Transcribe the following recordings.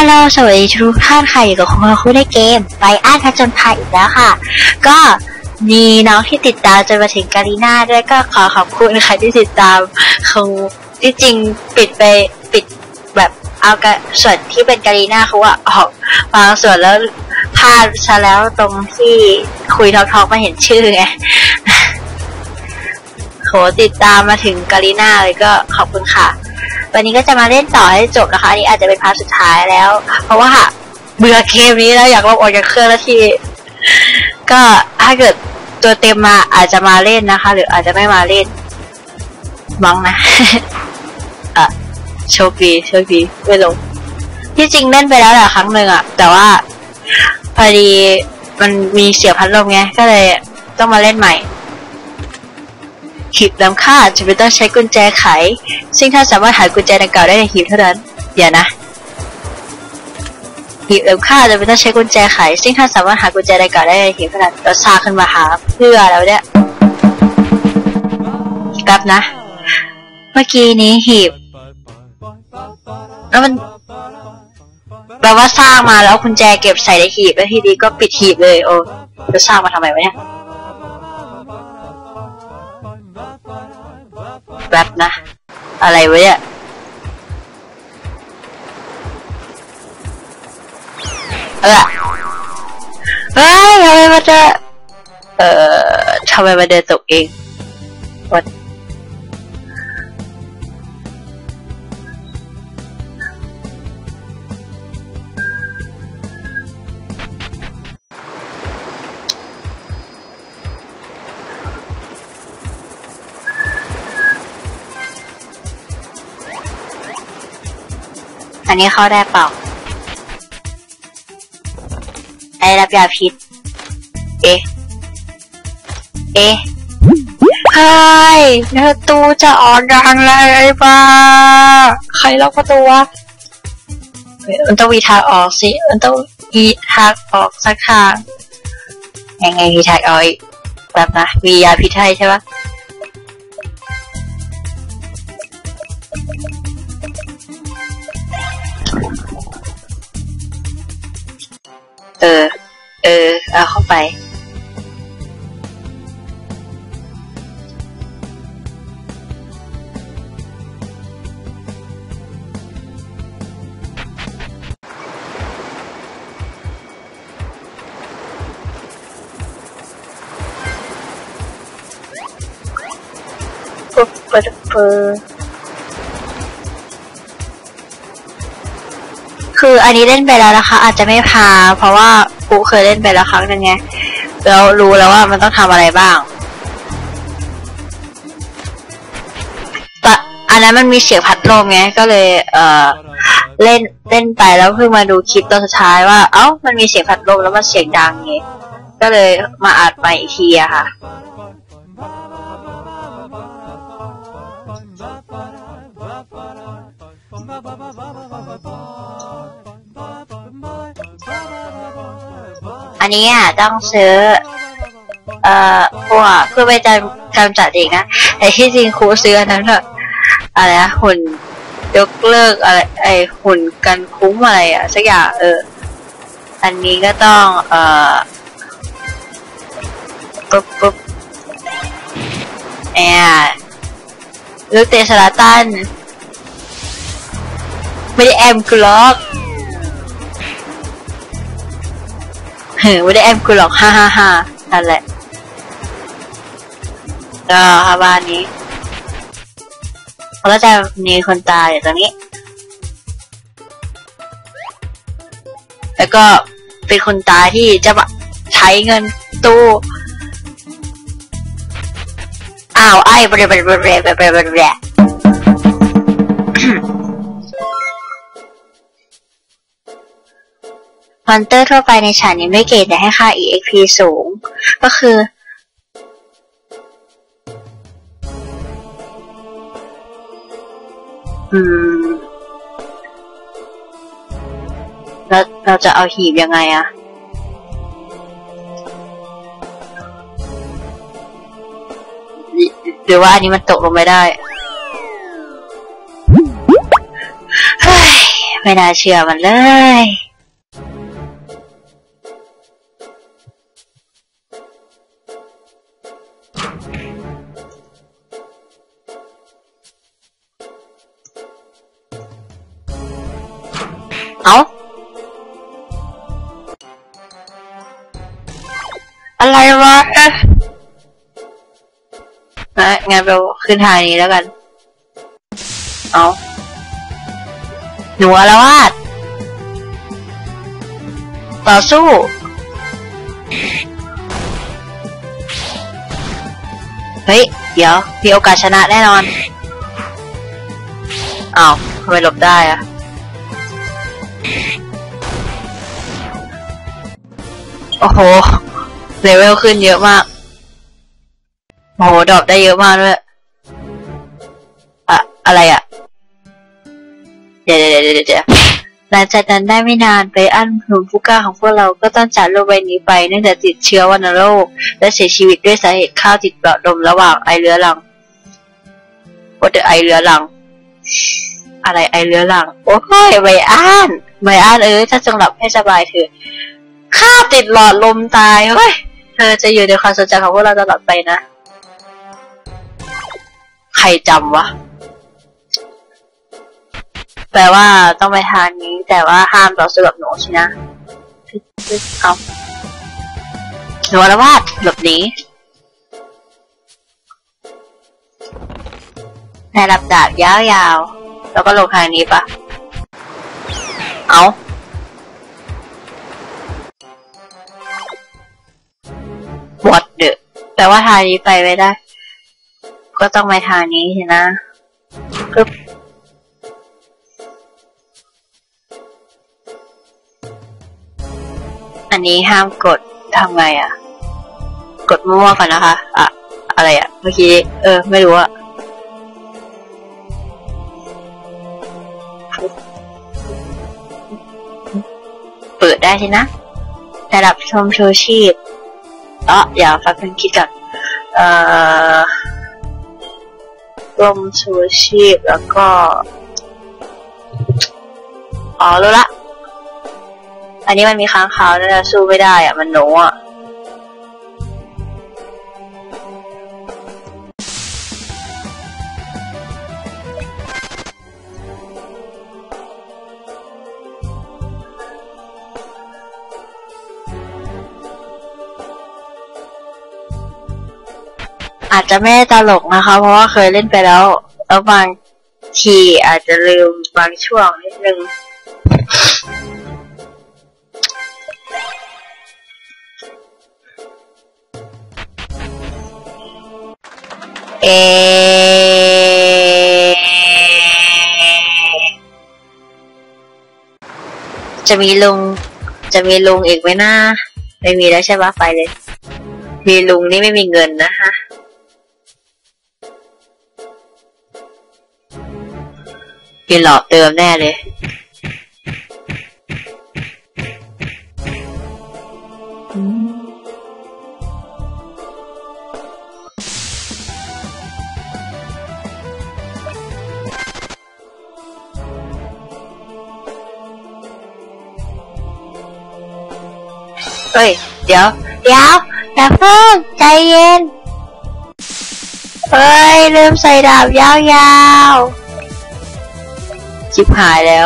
ลโหลสวัสดีทุกท่านค่ะอยู่กับคุณในเกมไบอ้านผจญภัยอีกแล้วค่ะก็มีน้องที่ติดตามจนมาถึงการีน่าด้วยก็ขอขอบคุณใครที่ติดตามคงที่จริงปิดแบบเอาส่วนที่เป็นการีน่าเขาว่าออกบางส่วนแล้วพลาดซะแล้วตรงที่คุยทอกมาเห็นชื่อไงโหติดตามมาถึงการีน่าเลยก็ขอบคุณค่ะวันนี้ก็จะมาเล่นต่อให้จบนะคะอันนี้อาจจะเป็นพาร์ทสุดท้ายแล้วเพราะว่าเบื่อเกมนี้แล้วอยากลบออกจากเครื่องแล้วทีก็ถ้าเกิดตัวเต็มมาอาจจะมาเล่นนะคะหรืออาจจะไม่มาเล่นมั้งนะ โชคดีไม่ลงที่จริงเล่นไปแล้วแหละครั้งหนึ่งแต่ว่าพอดีมันมีเสียงพัดลมไงก็เลยต้องมาเล่นใหม่หีบล้ำค่าจะไม่ต้องใช้กุญแจไขซึ่งถ้าสามารถหากุญแจดังกล่าวได้ในหีบเท่านั้นเดี๋ยวนะหีบล้ำค่าจะไม่ต้องใช้กุญแจไขซึ่งถ้าสามารถหากุญแจดังกล่าวได้ในหีบเท่านั้นเราซาขึ้นมาหาเพื่อแล้วเนี่ยกลับนะเมื่อกี้นี้หีบแล้วมันแปลว่าสร้างมาแล้วกุญแจเก็บใส่ในหีบแล้วทีนี้ก็ปิดหีบเลยโอ้จะสร้างมาทำไมวะเนี่ยแบบนะอะไรวะเนี่ยเฮ้ยทำไมมันจะทำไมมันเดินตกเองวัดอันนี้เข้าได้เปล่าไอ้รับยาพิษเฮ้ยประตูจะออกดังเลยป่ะใครล็อกประตูวะมันต้องมีทางออกสิมันต้องมีทางออกสักทางยังไงมีทางออกแบบนะมียาพิษให้ใช่ปะเอาเข้าไปคืออันนี้เล่นไปแล้วนะคะอาจจะไม่พาเพราะว่ากูเคยเล่นไปแล้วครั้งนึงไงแล้วรู้แล้วว่ามันต้องทำอะไรบ้างแต่อันนั้นมันมีเสียงพัดลมไงก็เลยเล่นไปแล้วเพิ่งมาดูคลิปตอนสุดท้ายว่ามันมีเสียงพัดลมแล้วมันเสียงดังไงก็เลยมาอัดใหม่อีกทีอะค่ะอันนี้ต้องซื้อพวกเพื่อไปกำจัดเองนะแต่ที่จริงครูซื้ออันนั้นอะไรนะหุ่นยกเลิกอะไรหุ่นกันคุ้มอะไรสักอย่างอันนี้ก็ต้องปุ๊บลูกเตะสลาตันไม่ได้แอมกูล็อกไม่ได้แอมกูหรอกฮ่านั่นแหละก็บ้านนี้เราจะมีคนตายอยู่ตรงนี้แล้วก็เป็นคนตายที่จะใช้เงินตู้ไอ้บริมอนเตอร์ทั่วไปในฉากนี้ไม่เกณฑ์แต่ให้ค่า EXP สูงก็คือแล้วเราจะเอาหีบยังไงหรือว่าอันนี้มันตกลงไม่ได้ไม่น่าเชื่อมันเลย เอาอะไรวะงั้นเราขึ้นทางนี้แล้วกัน เอาหนูอาละวาดต่อสู้เฮ้ยเดี๋ยวมีโอกาสชนะแน่นอนอ้าวทำไมหลบได้อะโอ้โหเลเวลขึ้นเยอะมากโอ้โหดรอปได้เยอะมากด้วยอะไรอะเดี๋ยวหลังจากนั้นได้ไม่นานไปอันหนุ่มผู้กล้าของพวกเราก็ต้องจากโลกใบนี้ไปเนื่องจากติดเชื้อวัณโรคและเสียชีวิตด้วยสาเหตุข้าวติดหลอดลมระหว่างไอเรื้อรังว่าแต่ไอเรื้อรังอะไรไอเรื้อรังโอ้ยไบอันถ้าจงหลับให้สบายเถอะข้าวติดหลอดลมตายเฮ้ยเธอจะอยู่ในความสนใจของพวกเราตลอดไปนะใครจำวะแปลว่าต้องไปทางนี้แต่ว่าห้ามต่อสู้กับหนูใช่นะเอาหนูละวาดหลบหนีในลำดับยาวๆแล้วก็ลงทางนี้ปะเอาวอดเดอะแปลว่าทางนี้ไปไม่ได้ก็ต้องไปทางนี้ใช่นะปึ๊บอันนี้ห้ามกดทำไงอ่ะกดมั่วๆก่อนนะคะอะไรอ่ะเมื่อกี้ไม่รู้อ่ะเปิดได้ใช่นะระดับชมชูชีพเดี๋ยวฟังเพลงคิดก่อนร่มชูชีพแล้วก็รู้ละอันนี้มันมีค้างคาวน่าจะสู้ไม่ได้อ่ะมันโน้อ่ะอาจจะไม่ตลกนะคะเพราะว่าเคยเล่นไปแล้วบางทีอาจจะลืมบางช่วงนิดนึงจะมีลุงอีกไหมนะไม่มีแล้วใช่ปะไปเลยมีลุงนี่ไม่มีเงินนะคะกินหลอกเติมแน่เลยเฮ้ยเดี๋ยวอย่าเพิ่งใจเย็นเฮ้ยลืมใส่ดาบยาวๆชิบหายแล้ว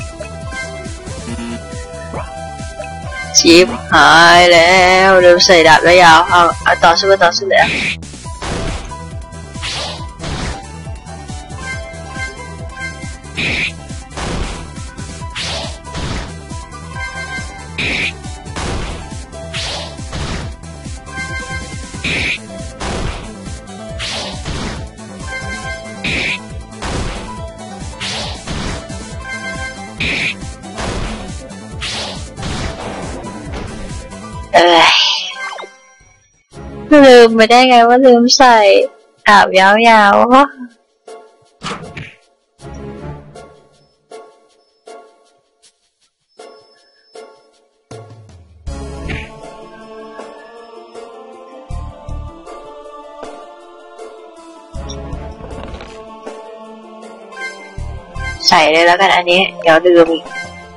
ลืมใส่ดาบยาวเอาต่อสู้เลยลืมไปได้ไงว่าลืมใส่ดาบยาวๆใส่เลยแล้วกันอันนี้เดี๋ยวลืมอีก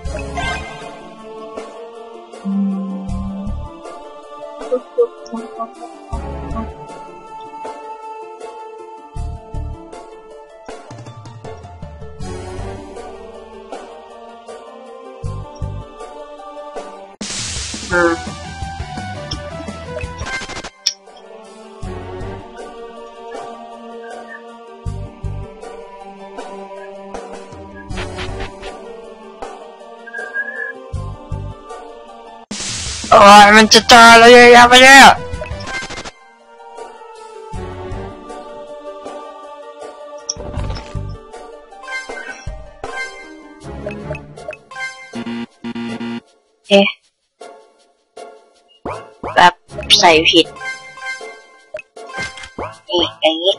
โอ้ยมันจะตายแล้วยังไม่ได้แบบใส่ผิดนี่อย่างนี้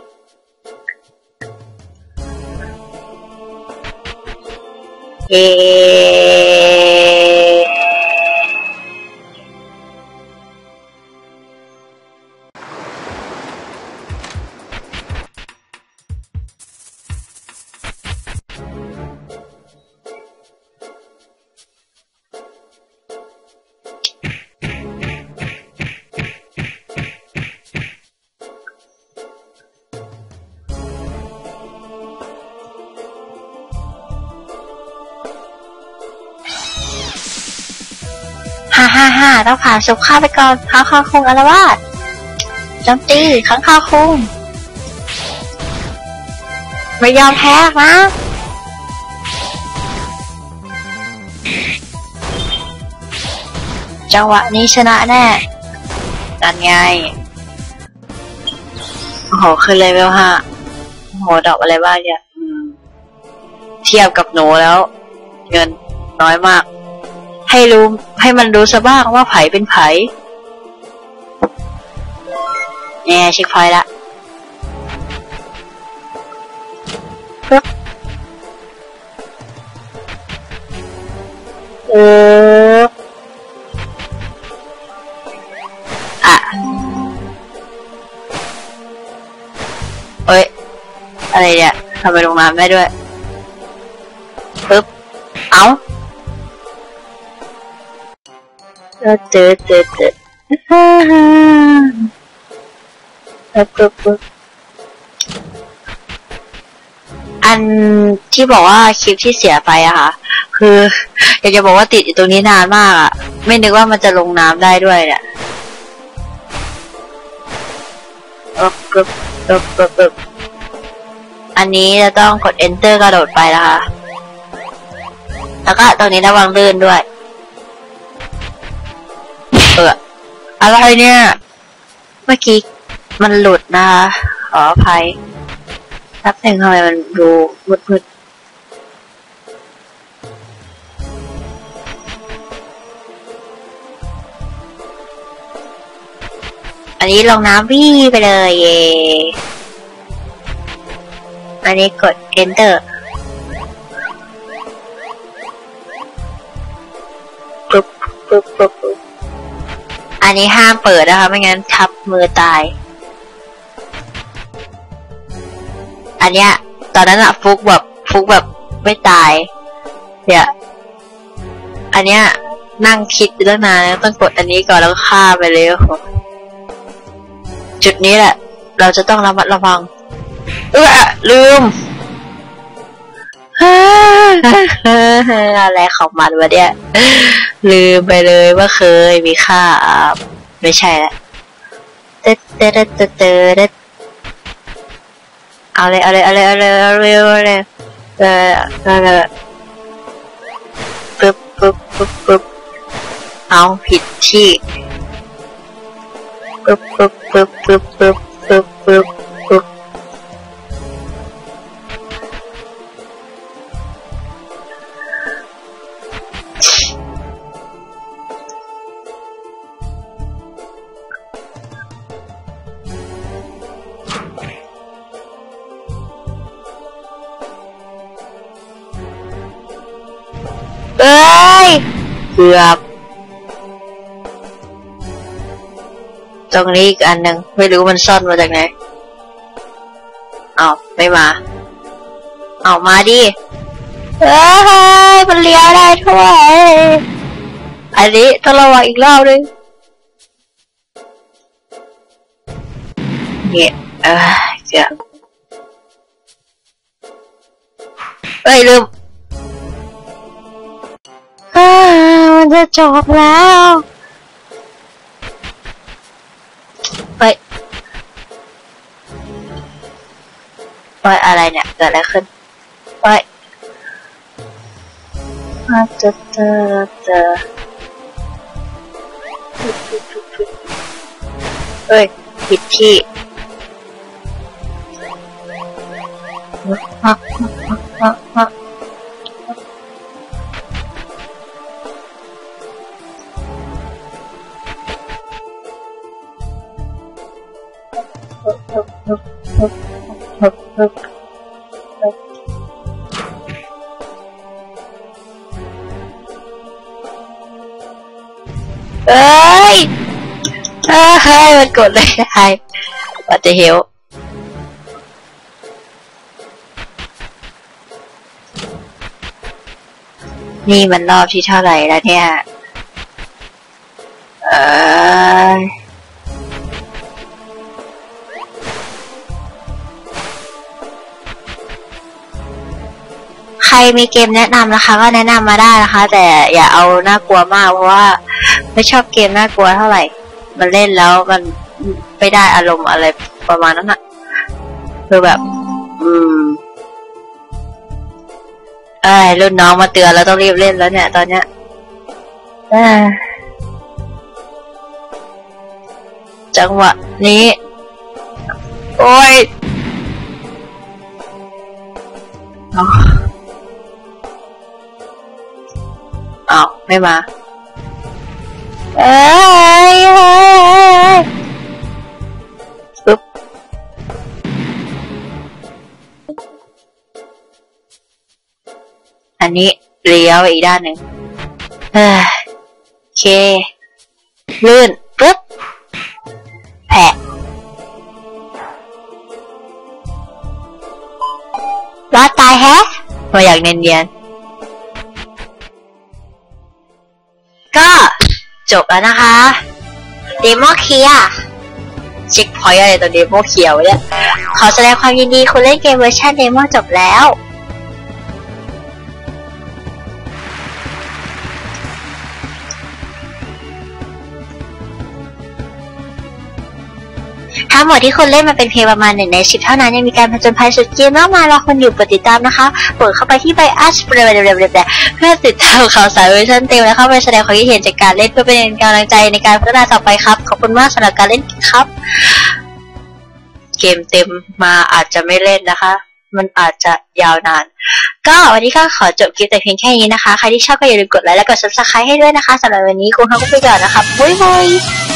ฮ่าต้องผ่านสุขข้าไปก่อนค้างคาวคุงอารวาสโจมตีค้างคาวคุงไม่ยอมแพ้นะจังหวะนี้ชนะแน่นั่นไงโอ้โหขึ้นเลเวล5โอ้โหดอกอะไรบ้างเนี่ยเทียบกับหนูแล้วเงินน้อยมากให้มันรู้ซะบ้างว่าไผเป็นไผเนี่ยเช็คพอยต์ละปึ๊บเอ้ยอะไรเนี่ยทำไมลงน้ำได้ด้วยปึ๊บเอ้าเจออันที่บอกว่าคลิปที่เสียไปอะค่ะคืออยากจะบอกว่าติดอยู่ตรงนี้นานมากอะไม่นึกว่ามันจะลงน้ำได้ด้วยเนี่ยอันนี้จะต้องกด enter กระโดดไปนะคะแล้วก็ตรงนี้ระวังลื่นด้วยอะไรเนี่ยเมื่อกี้มันหลุดนะคะขออภัยแป๊บนึงทำไมมันดูมืดอันนี้ลงน้ำวี่ไปเลยเย่อันนี้กด enter ปุ๊บอันนี้ห้ามเปิดนะคะไม่งั้นทับมือตายอันเนี้ยตอนนั้นอะฟุกแบบไม่ตายเนี่ยอันเนี้ยนั่งคิดอยู่ตั้งนานต้องกดอันนี้ก่อนแล้วฆ่าไปเลยจุดนี้แหละเราจะต้องระมัดระวังลืมอะไรของมันวะเนี่ยลืมไปเลยว่าเคยมีค่าไม่ใช่ละเอาเลยปึ๊บเอาผิดที่ปึ๊บเกือบตรงนี้อีกอันหนึ่งไม่รู้มันซ่อนมาจากไหนไม่มามาดิเอ้ยมันเลี้ยวได้ด้วยอันนี้ต้องระวังอีกรอบนึงเนี่ยเกือบเอ้ยลืมมันจะจบแล้วเฮ้ยอะไรเนี่ยเกิดอะไรขึ้นเฮ้ยเฮ้ยผิดที่เอ้ยมันกดเลยได้ว่าจะเฮลนี่มันรอบที่เท่าไหร่แล้วเนี่ยใครมีเกมแนะนำนะคะก็แนะนำมาได้นะคะแต่อย่าเอาน่ากลัวมากเพราะว่าไม่ชอบเกมน่ากลัวเท่าไหร่มันเล่นแล้วมันไม่ได้อารมณ์อะไรประมาณนั้นอะคือแบบรุ่นน้องมาเตือนแล้วต้องรีบเล่นแล้วเนี่ยตอนเนี้ยจังหวะนี้โอ้ยอ้าวไม่มาปึ๊บอันนี้เลี้ยวอีกด้านหนึ่งโอเคลื่นปึ๊บแผะรอดตายแฮะมาอยากเนียนก็จบแล้วนะคะเดโมเคลียร์เช็คพอยต์อะไรตัวเดโมเคลียร์เนี่ยขอแสดงความยินดีคุณเล่นเกมเวอร์ชันเดโมจบแล้วทั้งหมดที่คุณเล่นมาเป็นเพียงประมาณ1 ใน 10เท่านั้นยังมีการผจญภัยสุดเกมมากมายรอคนอยู่กดติดตามนะคะกดเข้าไปที่ Bias เพื่อติดตามข่าวสารเวอร์ชันเต็มและเข้าไปแสดงความคิดเห็นจากการเล่นเพื่อเป็นกำลังใจในการพัฒนาต่อไปครับขอบคุณมากสำหรับการเล่นครับเกมเต็มมาอาจจะไม่เล่นนะคะมันอาจจะยาวนานก็วันนี้ก็ขอจบคลิปแต่เพียงแค่นี้นะคะใครที่ชอบก็อย่าลืมกดไลค์และกด Subscribe ให้ด้วยนะคะสำหรับวันนี้คุณทั้งคู่ไปก่อนนะคะบ๊ายบาย